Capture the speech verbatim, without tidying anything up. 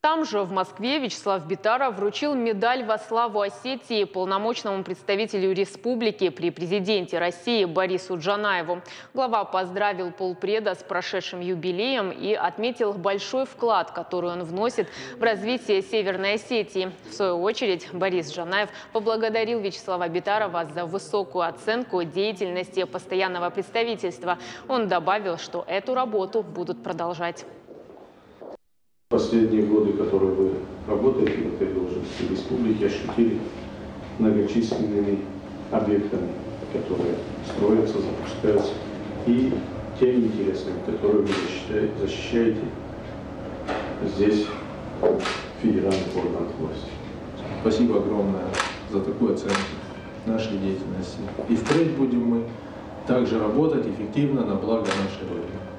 Там же, в Москве, Вячеслав Битаров вручил медаль во славу Осетии полномочному представителю республики при президенте России Борису Джанаеву. Глава поздравил полпреда с прошедшим юбилеем и отметил большой вклад, который он вносит в развитие Северной Осетии. В свою очередь, Борис Джанаев поблагодарил Вячеслава Битарова за высокую оценку деятельности постоянного представительства. Он добавил, что эту работу будут продолжать. Последние годы, которые вы работаете в этой должности в республике, ощутили многочисленными объектами, которые строятся, запускаются, и теми интересами, которые вы защищаете, защищаете здесь, в федеральных органах власти. Спасибо огромное за такую оценку нашей деятельности. И впредь будем мы также работать эффективно на благо нашей Родины.